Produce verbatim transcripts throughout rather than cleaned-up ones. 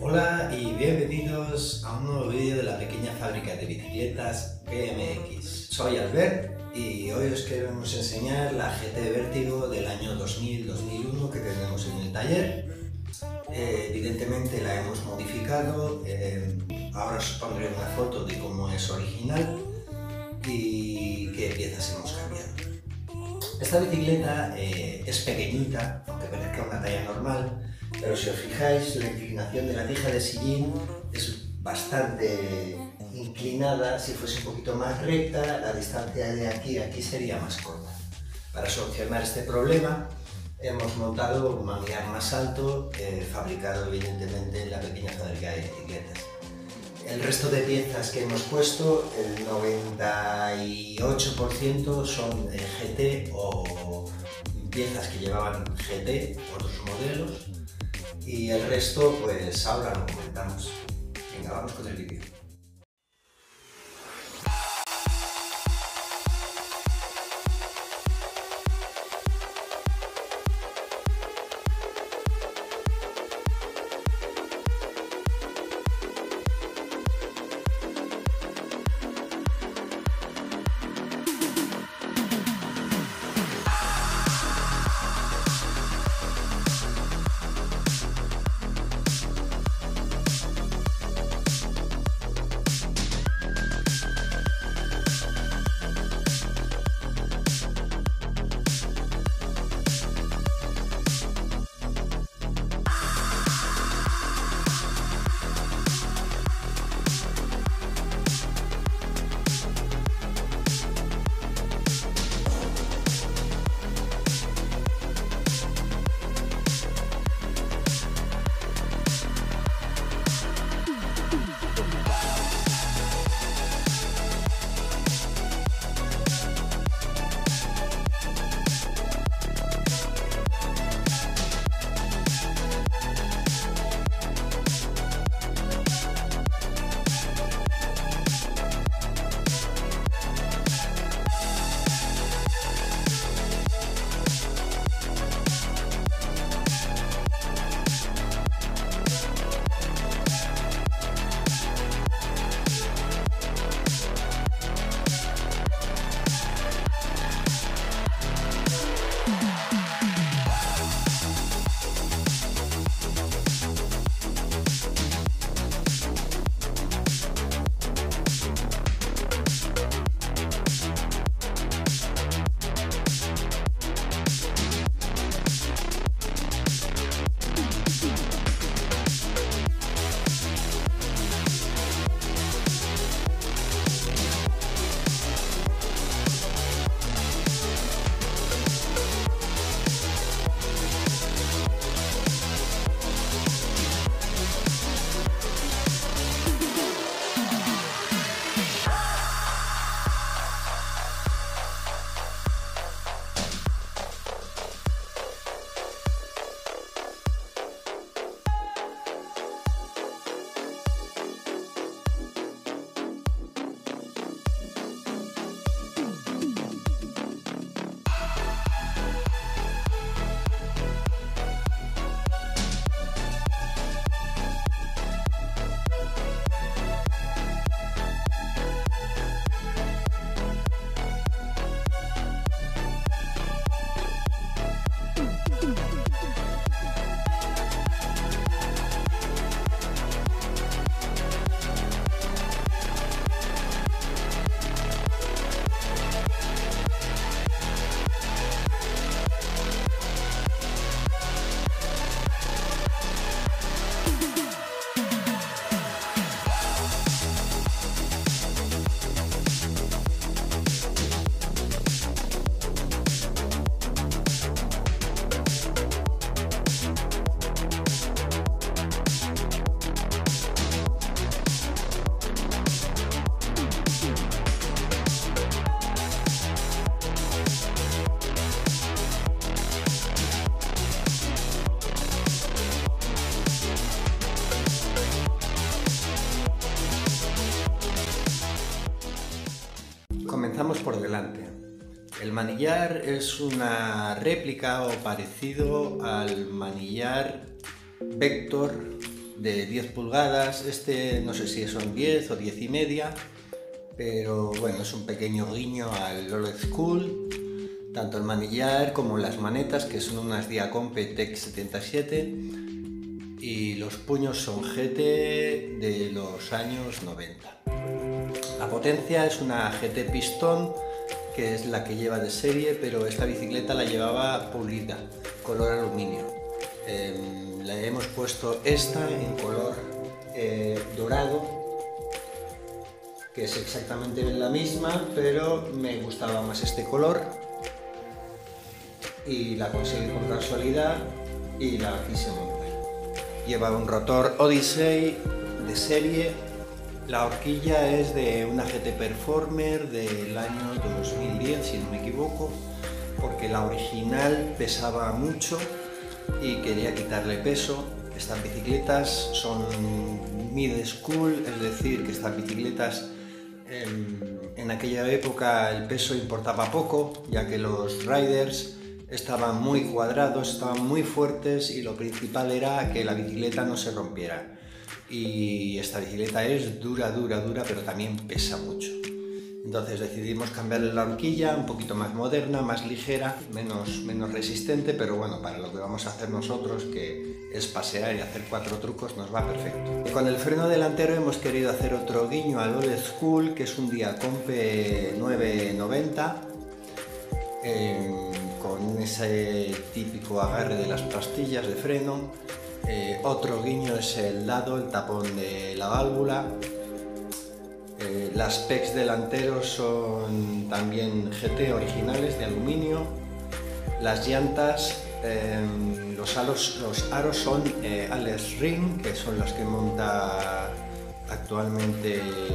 Hola y bienvenidos a un nuevo vídeo de la pequeña fábrica de bicicletas B M X. Soy Albert y hoy os queremos enseñar la G T Vértigo del año dos mil dos mil uno que tenemos en el taller. Eh, evidentemente la hemos modificado, eh, ahora os pondré una foto de cómo es original y qué piezas hemos cambiado. Esta bicicleta eh, es pequeñita, aunque parezca una talla normal, pero si os fijáis, la inclinación de la tija de sillín es bastante inclinada. Si fuese un poquito más recta, la distancia de aquí a aquí sería más corta. Para solucionar este problema, hemos montado un manillar más alto, eh, fabricado evidentemente en la pequeña fábrica de bicicletas. El resto de piezas que hemos puesto, el noventa y ocho por ciento son eh, G T o piezas que llevaban G T, otros modelos, y el resto pues ahora lo comentamos. Venga, vamos con el vídeo. Comenzamos por delante. El manillar es una réplica o parecido al manillar Vector de diez pulgadas. Este no sé si son diez o diez y media, pero bueno, es un pequeño guiño al Old School, tanto el manillar como las manetas, que son unas Diacompe Tech setenta y siete, y los puños son G T de los años noventa. La potencia es una G T Pistón, que es la que lleva de serie, pero esta bicicleta la llevaba pulida, color aluminio. Eh, le hemos puesto esta en color eh, dorado, que es exactamente la misma, pero me gustaba más este color y la conseguí por casualidad y la quise montar. Lleva un rotor Odyssey de serie. La horquilla es de una G T Performer del año dos mil diez, si no me equivoco, porque la original pesaba mucho y quería quitarle peso. Estas bicicletas son mid school, es decir, que estas bicicletas en, en aquella época el peso importaba poco, ya que los riders estaban muy cuadrados, estaban muy fuertes y lo principal era que la bicicleta no se rompiera. Y esta bicicleta es dura, dura, dura, pero también pesa mucho. Entonces decidimos cambiarle la horquilla, un poquito más moderna, más ligera, menos, menos resistente, pero bueno, para lo que vamos a hacer nosotros, que es pasear y hacer cuatro trucos, nos va perfecto. Con el freno delantero hemos querido hacer otro guiño al Old School, que es un Diacompe nueve noventa, eh, con ese típico agarre de las pastillas de freno. Eh, otro guiño es el dado, el tapón de la válvula. Eh, las pecs delanteros son también G T originales de aluminio. Las llantas, eh, los, aros, los aros son eh, Alex Ring, que son los que monta actualmente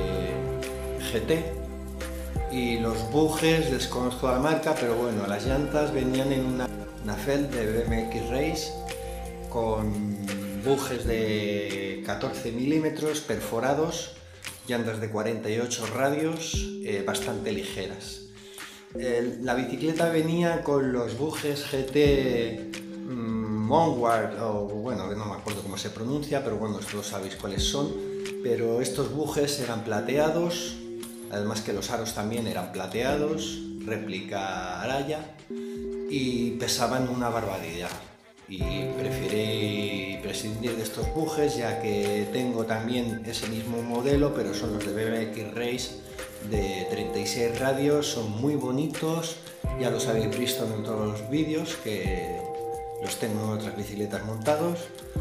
G T. Y los bujes, desconozco la marca, pero bueno, las llantas venían en una, una Feld de B M X Race con bujes de catorce milímetros perforados, llantas de cuarenta y ocho radios, eh, bastante ligeras. El, la bicicleta venía con los bujes G T mmm, Monward, o bueno, no me acuerdo cómo se pronuncia, pero bueno, todos sabéis cuáles son. Pero estos bujes eran plateados, además que los aros también eran plateados, réplica Araya, y pesaban una barbaridad. Y preferí prescindir de estos bujes, ya que tengo también ese mismo modelo, pero son los de B M X Race de treinta y seis radios, son muy bonitos, ya los habéis visto en otros vídeos, que los tengo en otras bicicletas montados,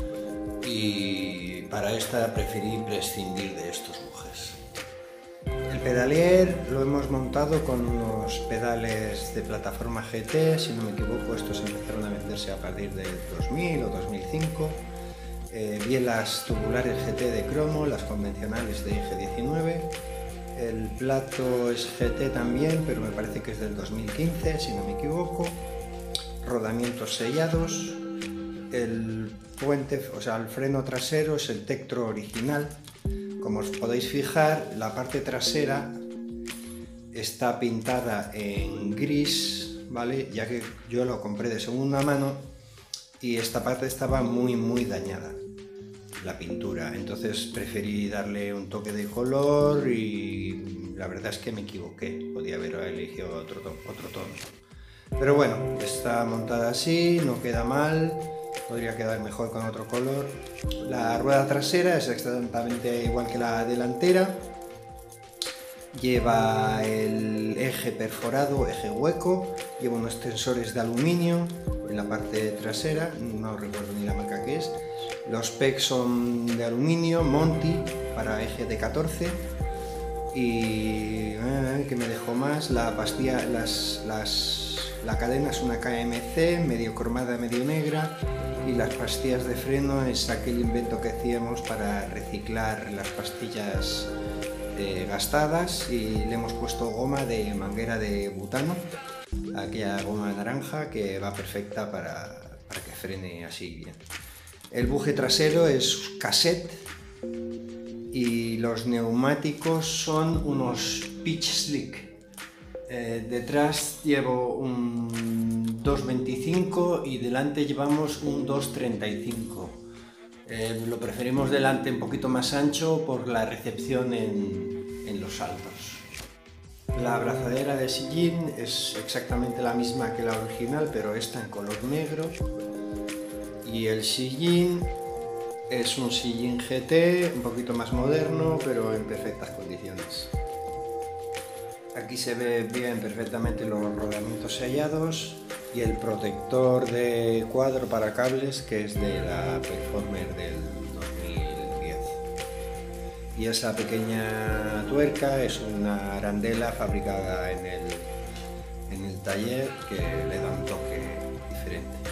y para esta preferí prescindir de estos bujes. El pedalier lo hemos montado con unos pedales de plataforma G T, si no me equivoco, estos empezaron a venderse a partir del dos mil o dos mil cinco. Eh, bielas tubulares G T de cromo, las convencionales de eje diecinueve. El plato es G T también, pero me parece que es del dos mil quince, si no me equivoco. Rodamientos sellados. El puente, o sea, el freno trasero es el Tektro original. Como os podéis fijar, la parte trasera está pintada en gris, ¿vale? Ya que yo lo compré de segunda mano y esta parte estaba muy muy dañada, la pintura. Entonces preferí darle un toque de color y la verdad es que me equivoqué, podía haber elegido otro, otro tono. Pero bueno, está montada así, no queda mal. Podría quedar mejor con otro color. La rueda trasera es exactamente igual que la delantera. Lleva el eje perforado, eje hueco. Lleva unos tensores de aluminio en la parte trasera. No recuerdo ni la marca que es. Los pegs son de aluminio, Monty, para eje de catorce. Y eh, ¿qué me dejó más? La pastilla, las, las, la cadena es una K M C, medio cromada, medio negra. Y las pastillas de freno es aquel invento que hacíamos para reciclar las pastillas eh, gastadas, y le hemos puesto goma de manguera de butano, aquella goma naranja que va perfecta para, para que frene así bien. El buje trasero es cassette y los neumáticos son unos Pitch Slick. Eh, detrás llevo un dos veinticinco y delante llevamos un dos treinta y cinco. Eh, lo preferimos delante un poquito más ancho por la recepción en, en los saltos. La abrazadera de sillín es exactamente la misma que la original, pero esta en color negro. Y el sillín es un sillín G T, un poquito más moderno, pero en perfectas condiciones. Aquí se ve bien perfectamente los rodamientos sellados y el protector de cuadro para cables, que es de la Performer del dos mil diez. Y esa pequeña tuerca es una arandela fabricada en el, en el taller que le da un toque diferente.